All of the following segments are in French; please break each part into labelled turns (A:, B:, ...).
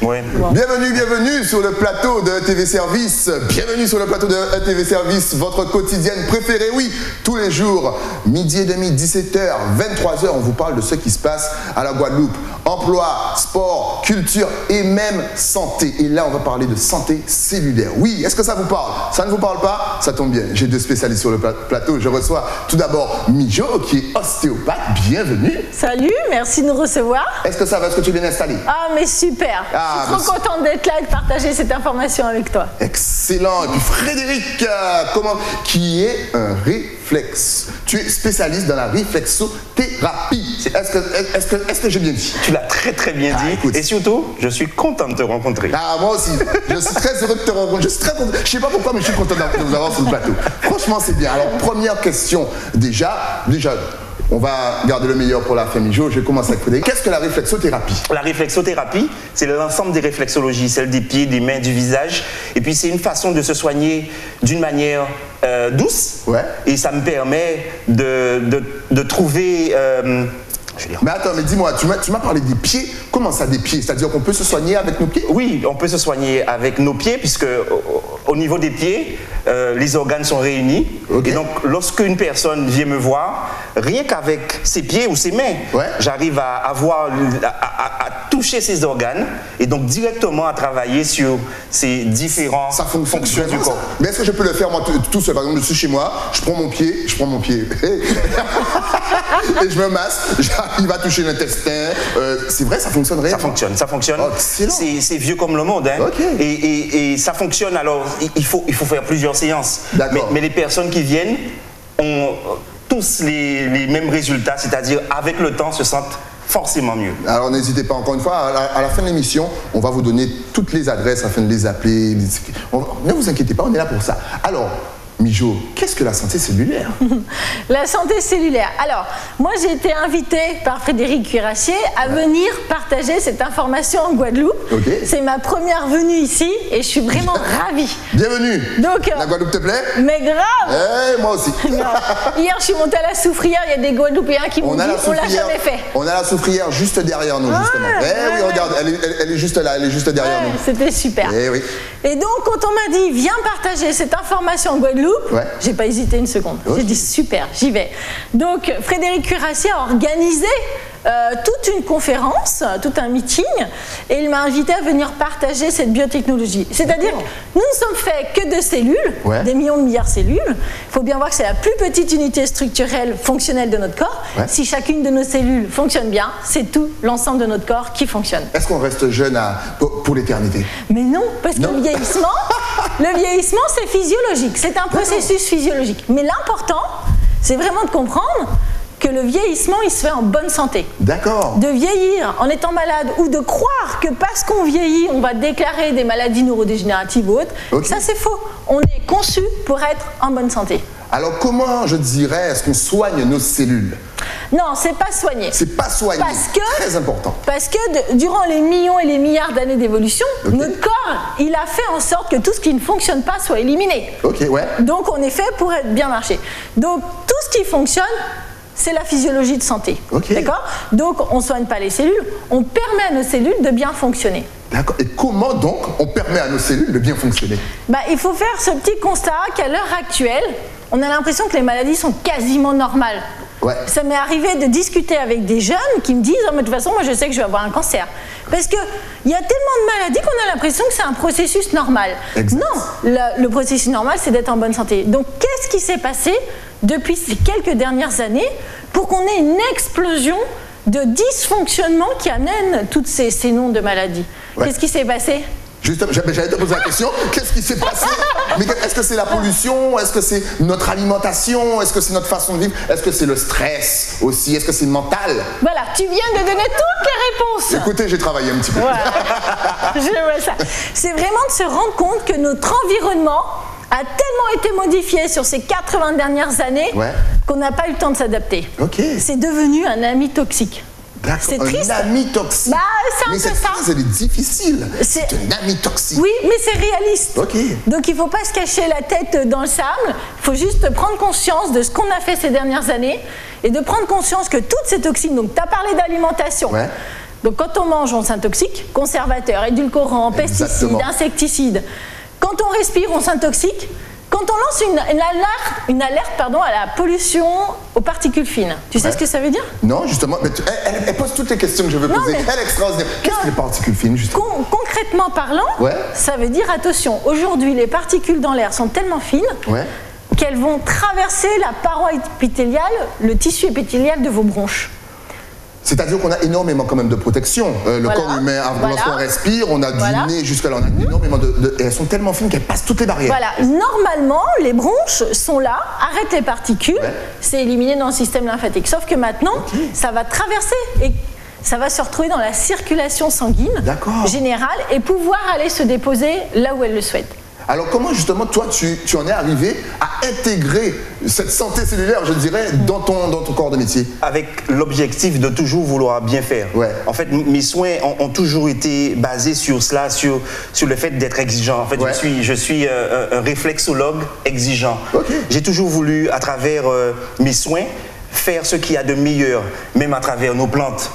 A: Ouais.
B: Wow. Bienvenue sur le plateau de ETV Service. Bienvenue sur le plateau de ETV Service, votre quotidienne préférée. Oui, tous les jours, midi et demi, 17h, 23h, on vous parle de ce qui se passe à la Guadeloupe. Emploi, sport, culture et même santé. Et là, on va parler de santé cellulaire. Oui, est-ce que ça vous parle? Ça ne vous parle pas? Ça tombe bien. J'ai 2 spécialistes sur le plateau. Je reçois tout d'abord Mijo, qui est ostéopathe. Bienvenue.
C: Salut, merci de nous recevoir.
B: Est-ce que ça va? Est-ce que tu es bien installé?
C: Ah, mais super. Je suis trop contente d'être là et de partager cette information avec toi.
B: Excellent. Et puis Frédéric, qui est un réflexe. Tu es spécialiste dans la réflexothérapie. Est-ce que j'ai bien dit?
A: Tu l'as très bien dit.
B: Écoute.
A: Et surtout, je suis content de te rencontrer.
B: Ah, moi aussi. Je suis très heureux de te rencontrer. Je suis très content. Je sais pas pourquoi, mais je suis content de vous avoir sur le plateau. Franchement, c'est bien. Alors, première question. Déjà, on va garder le meilleur pour la fin, Mijo. Je vais commencer avec Frédéric. Qu'est-ce que la réflexothérapie?
A: La réflexothérapie, c'est l'ensemble des réflexologies, celle des pieds, des mains, du visage. Et puis, c'est une façon de se soigner d'une manière douce.
B: Ouais.
A: Et ça me permet de trouver...
B: Mais attends, mais dis-moi, tu m'as parlé des pieds. Comment ça, des pieds? C'est-à-dire qu'on peut se soigner avec nos pieds?
A: Oui, on peut se soigner avec nos pieds, puisque au niveau des pieds, les organes sont réunis.
B: Okay.
A: Et donc, lorsque une personne vient me voir, rien qu'avec ses pieds ou ses mains, j'arrive à toucher ses organes et donc directement à travailler sur ces différents fonctions du corps.
B: Mais est-ce que je peux le faire moi tout seul? Par exemple, je suis chez moi, je prends mon pied et je me masse, j'arrive à toucher l'intestin. C'est vrai, ça fonctionne réellement?
A: Ça fonctionne.
B: Oh,
A: c'est vieux comme le monde. Hein.
B: Okay.
A: Et ça fonctionne. Alors, il faut faire plusieurs séances. Mais les personnes qui viennent ont tous les mêmes résultats, c'est-à-dire avec le temps se sentent forcément mieux.
B: Alors n'hésitez pas, encore une fois, à la fin de l'émission, on va vous donner toutes les adresses afin de les appeler. Ne vous inquiétez pas, on est là pour ça. Alors, Mijo, qu'est-ce que la santé cellulaire?
C: La santé cellulaire. Alors, moi j'ai été invitée par Frédéric Cuirassier à venir partager cette information en Guadeloupe.
B: Okay.
C: C'est ma première venue ici et je suis vraiment ravie.
B: Bienvenue.
C: Donc,
B: la Guadeloupe te plaît?
C: Mais grave.
B: Moi aussi.
C: Hier, je suis montée à la Soufrière, il y a des Guadeloupéens qui m'ont dit on l'a jamais fait.
B: On a la Soufrière juste derrière nous, justement. Oui, regarde, elle est juste là, elle est juste derrière nous.
C: C'était super.
B: Oui.
C: Et donc, quand on m'a dit viens partager cette information en Guadeloupe, j'ai pas hésité une seconde. J'ai dit super, j'y vais. Donc Frédéric Cuirassier a organisé toute une conférence, tout un meeting, et il m'a invité à venir partager cette biotechnologie. C'est-à-dire que nous ne sommes faits que de cellules, des millions de milliards de cellules. Il faut bien voir que c'est la plus petite unité structurelle fonctionnelle de notre corps. Si chacune de nos cellules fonctionne bien, c'est tout l'ensemble de notre corps qui fonctionne.
B: Est-ce qu'on reste jeune pour l'éternité? Mais
C: non, parce que le vieillissement, c'est physiologique. C'est un processus physiologique. Mais l'important, c'est vraiment de comprendre que le vieillissement, il se fait en bonne santé.
B: D'accord.
C: De vieillir en étant malade ou de croire que parce qu'on vieillit, on va déclarer des maladies neurodégénératives ou autres, ça c'est faux. On est conçu pour être en bonne santé.
B: Alors comment, je dirais, est-ce qu'on soigne nos cellules?
C: Non, c'est pas soigner.
B: C'est pas soigner. Très important.
C: Parce que durant les millions et les milliards d'années d'évolution, notre corps, il a fait en sorte que tout ce qui ne fonctionne pas soit éliminé. Donc on est fait pour être bien marché. Donc tout ce qui fonctionne, c'est la physiologie de santé. D'accord? Donc on ne soigne pas les cellules, on permet à nos cellules de bien fonctionner.
B: D'accord. Et comment donc on permet à nos cellules de bien fonctionner?
C: Il faut faire ce petit constat qu'à l'heure actuelle, on a l'impression que les maladies sont quasiment normales. Ça m'est arrivé de discuter avec des jeunes qui me disent « de toute façon, moi je sais que je vais avoir un cancer ». Parce qu'il y a tellement de maladies qu'on a l'impression que c'est un processus normal. Non, le processus normal, c'est d'être en bonne santé. Donc, qu'est-ce qui s'est passé depuis ces quelques dernières années pour qu'on ait une explosion de dysfonctionnement qui amène tous ces noms de maladies? Qu'est-ce qui s'est passé?
B: Justement, j'allais te poser la question, qu'est-ce qui s'est passé? Mais est-ce que c'est la pollution? Est-ce que c'est notre alimentation? Est-ce que c'est notre façon de vivre? Est-ce que c'est le stress aussi? Est-ce que c'est mental?
C: Voilà, tu viens de donner toutes les réponses.
B: Écoutez, j'ai travaillé un petit peu.
C: Je vois ça. C'est vraiment de se rendre compte que notre environnement a tellement été modifié sur ces 80 dernières années qu'on n'a pas eu le temps de s'adapter. C'est devenu un ami toxique.
B: C'est triste. Un ami toxique.
C: C'est un peu ça.
B: C'est difficile. C'est un ami toxique.
C: Oui, mais c'est réaliste. Donc il ne faut pas se cacher la tête dans le sable. Il faut juste prendre conscience de ce qu'on a fait ces dernières années et de prendre conscience que toutes ces toxines, donc tu as parlé d'alimentation, Donc quand on mange, on s'intoxique, conservateurs, édulcorants, pesticides, insecticides. Quand on respire, on s'intoxique. Quand on lance une alerte à la pollution aux particules fines, tu sais ce que ça veut dire?
B: Non, justement, mais elle pose toutes les questions que je veux poser. Elle est extraordinaire. Qu'est-ce que les particules fines, justement?
C: Concrètement parlant, ça veut dire, attention, aujourd'hui, les particules dans l'air sont tellement fines qu'elles vont traverser la paroi épithéliale, le tissu épithélial de vos bronches.
B: C'est-à-dire qu'on a énormément quand même de protection. Le corps humain, lorsqu'on respire, on a du nez jusqu'à là, on a énormément et elles sont tellement fines qu'elles passent toutes les barrières.
C: Voilà, normalement, les bronches sont là, arrêtent les particules, c'est éliminé dans le système lymphatique. Sauf que maintenant, ça va traverser et ça va se retrouver dans la circulation sanguine générale et pouvoir aller se déposer là où elle le souhaite.
B: Alors comment justement toi tu en es arrivé à intégrer cette santé cellulaire, je dirais, dans ton corps de métier?
A: Avec l'objectif de toujours vouloir bien faire. En fait, mes soins ont toujours été basés sur cela, sur le fait d'être exigeant. En fait, je suis un réflexologue exigeant. J'ai toujours voulu, à travers mes soins, faire ce qu'il y a de meilleur, même à travers nos plantes.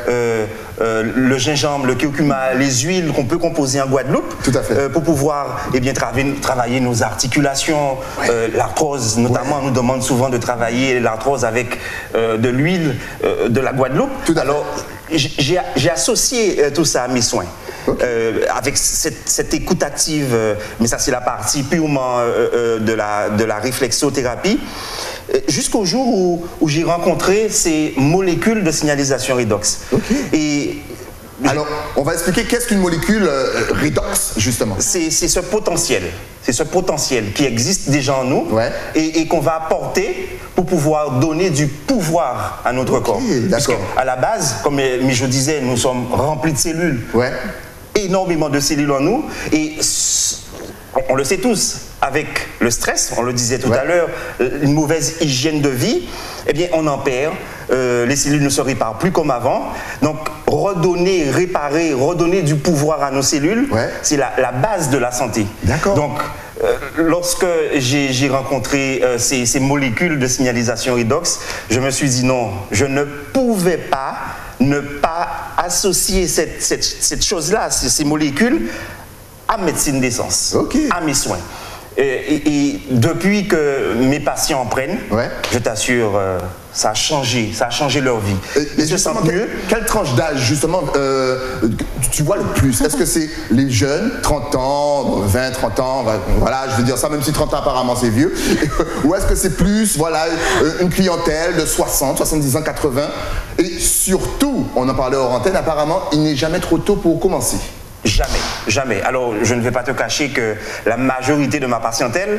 A: Le gingembre, le curcuma, les huiles qu'on peut composer en Guadeloupe.
B: Tout à fait.
A: Pour pouvoir travailler nos articulations. L'arthrose, notamment, on nous demande souvent de travailler l'arthrose avec de l'huile de la Guadeloupe. Alors, j'ai associé tout ça à mes soins. Avec cette écoute active, mais ça c'est la partie purement de la réflexothérapie, jusqu'au jour où j'ai rencontré ces molécules de signalisation redox.
B: Alors, on va expliquer qu'est-ce qu'une molécule redox, justement.
A: C'est ce potentiel qui existe déjà en nous et qu'on va apporter pour pouvoir donner du pouvoir à notre corps. Parce qu'à la base, comme je disais, nous sommes remplis de cellules. Énormément de cellules en nous et on le sait tous, avec le stress, on le disait tout à l'heure, une mauvaise hygiène de vie, eh bien on en perd, les cellules ne se réparent plus comme avant. Donc redonner, réparer, redonner du pouvoir à nos cellules, c'est la base de la santé. Donc lorsque j'ai rencontré ces molécules de signalisation redox, je me suis dit non, je ne pouvais pas ne pas associer cette chose-là, ces molécules, à médecine d'essence, à mes soins. Et depuis que mes patients en prennent, je t'assure, ça a changé leur vie.
B: Et justement, quelle tranche d'âge, justement, tu vois le plus? Est-ce que c'est les jeunes, 30 ans, 20, 30 ans, voilà, je veux dire ça, même si 30 ans apparemment c'est vieux, ou est-ce que c'est plus, voilà, une clientèle de 60, 70 ans, 80? Et surtout, on en parlait hors antenne, apparemment, il n'est jamais trop tôt pour commencer.
A: Jamais, jamais. Alors, je ne vais pas te cacher que la majorité de ma patientèle,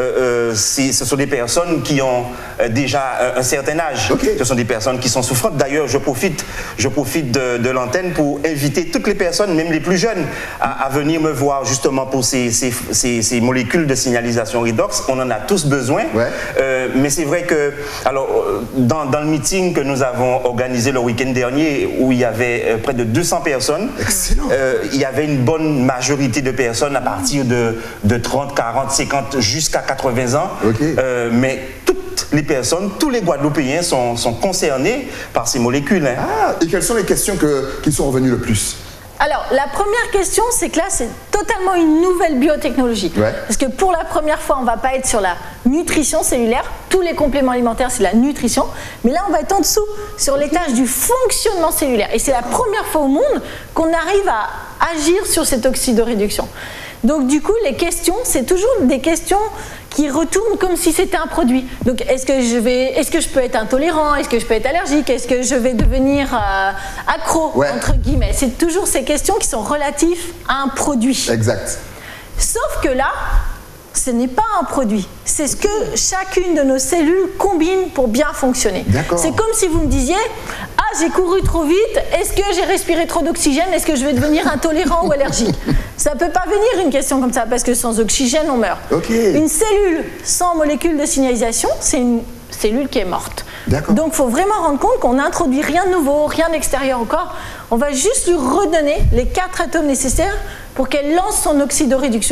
A: ce sont des personnes qui ont déjà un certain âge. Ce sont des personnes qui sont souffrantes. D'ailleurs, je profite de l'antenne pour inviter toutes les personnes, même les plus jeunes, à venir me voir justement pour ces molécules de signalisation redox. On en a tous besoin. Mais c'est vrai que, alors, dans le meeting que nous avons organisé le week-end dernier, où il y avait près de 200 personnes, il y avait une bonne majorité de personnes à partir de 30, 40, 50 jusqu'à 80 ans. Mais toutes les personnes, tous les Guadeloupéens sont concernés par ces molécules.
B: Et quelles sont les questions qui sont revenues le plus?
C: Alors, la première question, c'est que là, c'est totalement une nouvelle biotechnologie. Parce que pour la première fois, on ne va pas être sur la nutrition cellulaire. Tous les compléments alimentaires, c'est la nutrition. Mais là, on va être en dessous, sur l'étage du fonctionnement cellulaire. Et c'est la première fois au monde qu'on arrive à agir sur cette oxydoréduction. Donc, du coup, les questions, c'est toujours des questions qui retournent comme si c'était un produit. Donc, est-ce que je peux être intolérant? Est-ce que je peux être allergique? Est-ce que je vais devenir accro, entre guillemets? C'est toujours ces questions qui sont relatives à un produit.
B: Exact.
C: Sauf que là, ce n'est pas un produit. C'est ce que chacune de nos cellules combine pour bien fonctionner. C'est comme si vous me disiez « Ah, j'ai couru trop vite, est-ce que j'ai respiré trop d'oxygène? Est-ce que je vais devenir intolérant ou allergique ?» Ça ne peut pas venir une question comme ça, parce que sans oxygène, on meurt. Une cellule sans molécule de signalisation, c'est une cellule qui est morte. Donc, il faut vraiment rendre compte qu'on n'introduit rien de nouveau, rien d'extérieur au corps. On va juste lui redonner les 4 atomes nécessaires pour qu'elle lance son oxydoréduction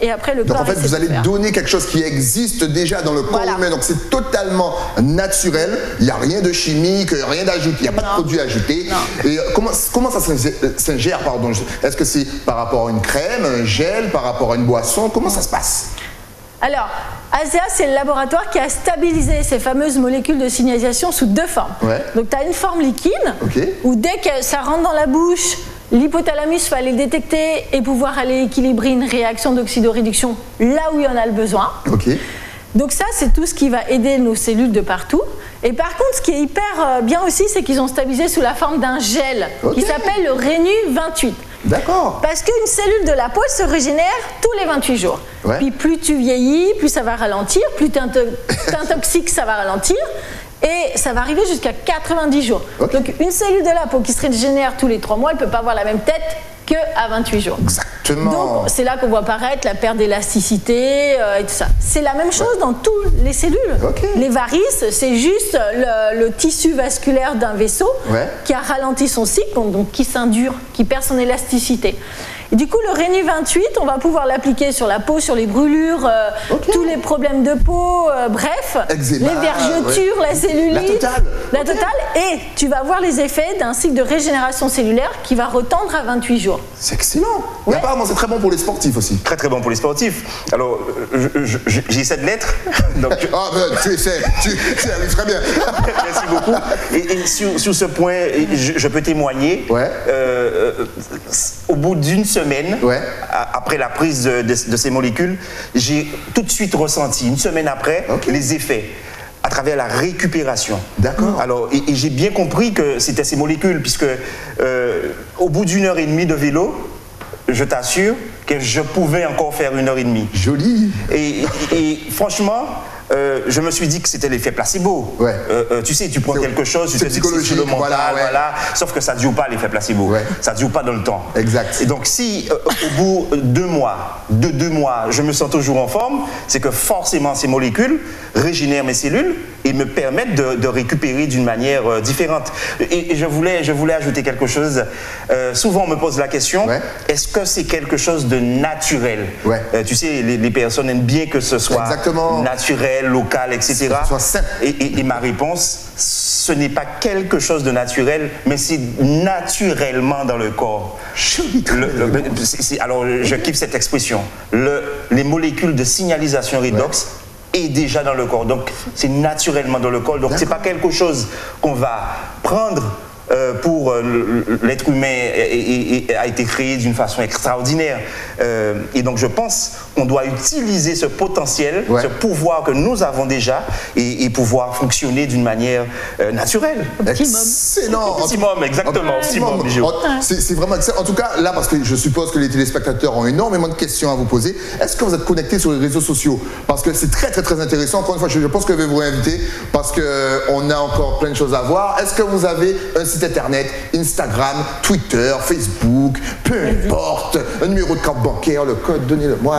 C: et après le corps...
B: Donc en fait, vous allez donner quelque chose qui existe déjà dans le corps humain, donc c'est totalement naturel, il n'y a rien de chimique, rien d'ajouté, il n'y a pas de produit ajouté. Et comment ça s'ingère, pardon? Est-ce que c'est par rapport à une crème, un gel, par rapport à une boisson? Comment ça se passe?
C: Alors, ASEA, c'est le laboratoire qui a stabilisé ces fameuses molécules de signalisation sous deux formes. Donc, tu as une forme liquide, où dès que ça rentre dans la bouche, l'hypothalamus va les détecter et pouvoir aller équilibrer une réaction d'oxydoréduction là où il y en a le besoin. Donc ça, c'est tout ce qui va aider nos cellules de partout. Et par contre, ce qui est hyper bien aussi, c'est qu'ils ont stabilisé sous la forme d'un gel qui s'appelle le Rénu 28.
B: D'accord.
C: Parce qu'une cellule de la peau se régénère tous les 28 jours. Puis plus tu vieillis, plus ça va ralentir, plus tu t'intoxiques, ça va ralentir. Et ça va arriver jusqu'à 90 jours. Donc une cellule de la peau qui se régénère tous les 3 mois, elle ne peut pas avoir la même tête qu'à 28 jours.
B: Exactement.
C: Donc c'est là qu'on voit apparaître la perte d'élasticité et tout ça. C'est la même chose dans toutes les cellules. Les varices, c'est juste le tissu vasculaire d'un vaisseau qui a ralenti son cycle, donc qui s'indure, qui perd son élasticité. Et du coup, le Rénu 28, on va pouvoir l'appliquer sur la peau, sur les brûlures, tous les problèmes de peau, bref,
B: Eczéma,
C: les vergetures, la cellulite, la totale. Et tu vas voir les effets d'un cycle de régénération cellulaire qui va retendre à 28 jours.
B: C'est excellent. Et apparemment, c'est très bon pour les sportifs aussi.
A: Très très bon pour les sportifs. Alors, j'ai cette lettre. Donc,
B: tu arrives très bien.
A: Merci beaucoup. Et sur ce point, je peux témoigner. Au bout d'une semaine, après la prise de ces molécules, j'ai tout de suite ressenti, une semaine après, les effets à travers la récupération.
B: D'accord.
A: Alors, et j'ai bien compris que c'était ces molécules, puisque au bout d'1 heure et demie de vélo, je t'assure que je pouvais encore faire 1 heure et demie.
B: Joli.
A: Et franchement, je me suis dit que c'était l'effet placebo. Tu sais, tu prends quelque chose, tu te dis que c'est sur le mental, sauf que ça ne dure pas l'effet placebo. Ça ne dure pas dans le temps.
B: Exact.
A: Et donc, si au bout de 2 mois, je me sens toujours en forme, c'est que forcément ces molécules régénèrent mes cellules et me permettent de récupérer d'une manière différente. Et je voulais ajouter quelque chose. Souvent, on me pose la question, est-ce que c'est quelque chose de naturel? Tu sais, les personnes aiment bien que ce soit naturel, local, etc. Et ma réponse, ce n'est pas quelque chose de naturel, mais c'est naturellement dans le corps. Alors, je kiffe cette expression. Les molécules de signalisation redox est déjà dans le corps. Donc, c'est naturellement dans le corps. Donc, ce n'est pas quelque chose qu'on va prendre pour l'être humain a été créé d'une façon extraordinaire. Et donc, je pense qu'on doit utiliser ce potentiel, ce pouvoir que nous avons déjà et pouvoir fonctionner d'une manière naturelle.
B: Excellent.
A: Optimum, exactement. Optimum.
B: C'est vraiment excellent. En tout cas, là, parce que je suppose que les téléspectateurs ont énormément de questions à vous poser. Est-ce que vous êtes connectés sur les réseaux sociaux? Parce que c'est très, très, très intéressant. Encore une fois, je pense que je vais vous réinviter parce qu'on a encore plein de choses à voir. Est-ce que vous avez un site internet, Instagram, Twitter, Facebook, peu importe, un numéro de carte bancaire, le code, donnez-le-moi.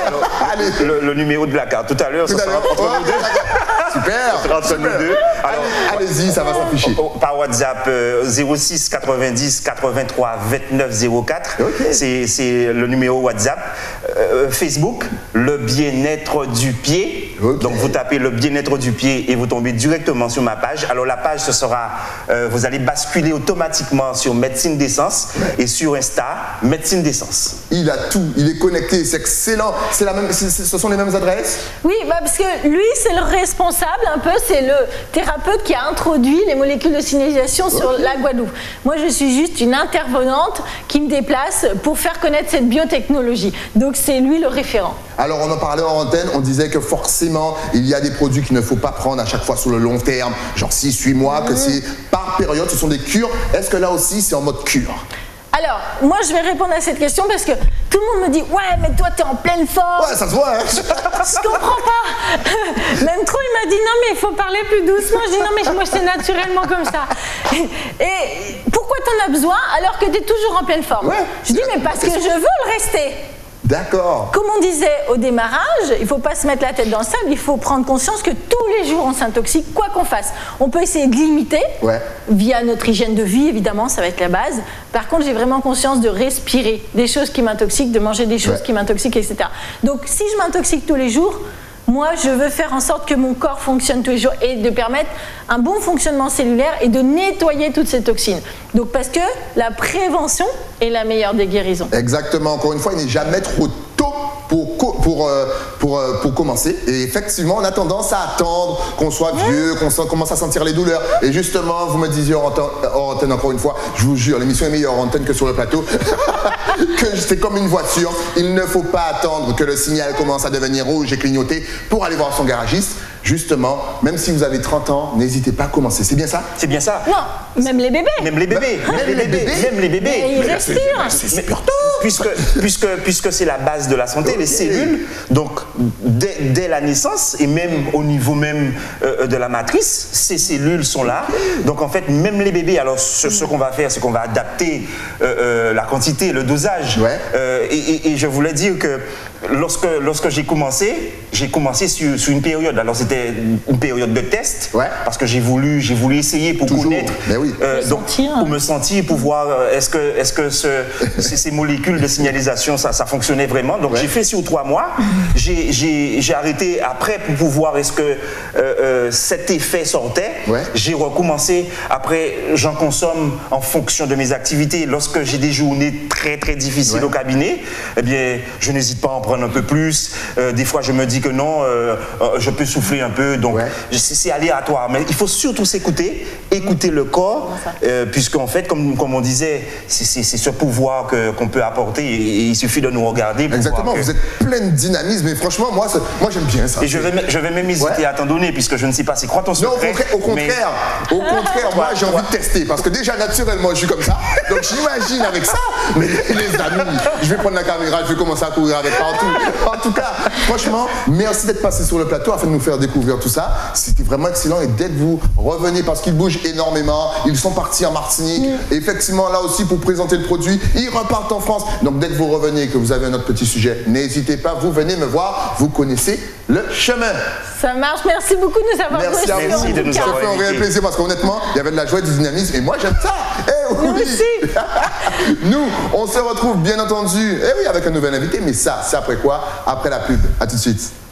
A: Le numéro de la carte, tout à l'heure, ça sera entre nous deux.
B: Super.
A: Ça sera entre nous deux.
B: Allez-y, ça va s'afficher.
A: Par WhatsApp, 06 90 83 29 04. C'est le numéro WhatsApp. Facebook, le bien-être du pied. Donc vous tapez le bien-être du pied et vous tombez directement sur ma page. Alors la page, ce sera, vous allez basculer automatiquement sur Médecine d'Essence et sur Insta, Médecine d'Essence.
B: Il a tout, il est connecté, c'est excellent. Ce sont les mêmes adresses?
C: Oui, parce que lui, c'est le responsable un peu, c'est le thérapeute qui a introduit les molécules de signalisation sur la Guadeloupe. Moi, je suis juste une intervenante qui me déplace pour faire connaître cette biotechnologie. Donc, c'est lui le référent.
B: Alors, on en parlait en antenne, on disait que forcément, il y a des produits qu'il ne faut pas prendre à chaque fois sur le long terme, genre 6-8 mois, que c'est par période, ce sont des cures. Est-ce que là aussi, c'est en mode cure?
C: Alors, moi, je vais répondre à cette question parce que tout le monde me dit « Ouais, mais toi, t'es en pleine forme. »
B: Ouais, ça se voit, hein.
C: Je comprends pas. Même trop, il m'a dit « Non, mais il faut parler plus doucement. » Je dis « Non, mais moi, c'est naturellement comme ça. » Et pourquoi t'en as besoin alors que t'es toujours en pleine forme? Je dis « Mais parce que je veux le rester. »
B: D'accord.
C: Comme on disait au démarrage, il ne faut pas se mettre la tête dans le sable, il faut prendre conscience que tous les jours on s'intoxique, quoi qu'on fasse. On peut essayer de limiter, via notre hygiène de vie, évidemment, ça va être la base. Par contre, j'ai vraiment conscience de respirer des choses qui m'intoxiquent, de manger des choses qui m'intoxiquent, etc. Donc, si je m'intoxique tous les jours, moi, je veux faire en sorte que mon corps fonctionne tous les jours et de permettre un bon fonctionnement cellulaire et de nettoyer toutes ces toxines. Donc, parce que la prévention est la meilleure des guérisons.
B: Exactement. Encore une fois, il n'est jamais trop tôt pour commencer. Et effectivement, on a tendance à attendre qu'on soit vieux, qu'on commence à sentir les douleurs. Et justement, vous me disiez hors antenne encore une fois, je vous jure, l'émission est meilleure en antenne que sur le plateau, que c'est comme une voiture. Il ne faut pas attendre que le signal commence à devenir rouge et clignoter pour aller voir son garagiste. Justement, même si vous avez 30 ans, n'hésitez pas à commencer. C'est bien ça?
A: C'est bien ça.
C: Non, même les bébés.
A: Même les bébés. Même les bébés.
C: Mais ils respirent.
B: C'est super tôt.
A: Puisque c'est la base de la santé, les cellules, donc dès la naissance et même au niveau même de la matrice, ces cellules sont là. Donc en fait, même les bébés, alors ce qu'on va faire, c'est qu'on va adapter la quantité, le dosage. Et je voulais dire que lorsque j'ai commencé sur une période. Alors c'était une période de test, parce que j'ai voulu essayer pour connaître, donc pour me sentir, pour voir est-ce que ces molécules de signalisation ça fonctionnait vraiment. Donc j'ai fait sur 3 mois. J'ai arrêté après pour voir est-ce que cet effet sortait. J'ai recommencé. Après, j'en consomme en fonction de mes activités. Lorsque j'ai des journées très très difficiles au cabinet, eh bien je n'hésite pas à en prendre un peu plus. Des fois je me dis que non, je peux souffler un peu, donc c'est aléatoire, mais il faut surtout s'écouter, écouter le corps, puisqu'en fait, comme on disait, c'est ce pouvoir qu'on peut apporter et il suffit de nous regarder.
B: Exactement, vous êtes plein de dynamisme et franchement, moi j'aime bien ça.
A: Et je vais même hésiter à t'en donner, puisque je ne sais pas, c'est quoi ton secret?
B: Non, au contraire, moi j'ai envie de tester, parce que déjà naturellement je suis comme ça, donc j'imagine avec ça, mais les amis, je vais prendre la caméra, je vais commencer à courir avec partout. En tout cas, franchement, merci d'être passé sur le plateau afin de nous faire découvrir tout ça. C'était vraiment excellent et dès que vous revenez, parce qu'ils bougent énormément, ils sont partis en Martinique. Et effectivement, là aussi, pour présenter le produit, ils repartent en France. Donc dès que vous revenez et que vous avez un autre petit sujet, n'hésitez pas, vous venez me voir, vous connaissez le chemin.
C: Ça marche, merci beaucoup de nous avoir
B: reçus. Merci de nous avoir invités. Ça fait un réel plaisir parce qu'honnêtement, il y avait de la joie et du dynamisme et moi j'aime ça.
C: Nous aussi.
B: Nous, on se retrouve bien entendu, avec un nouvel invité, mais ça, c'est après quoi? Après la pub. À tout de suite.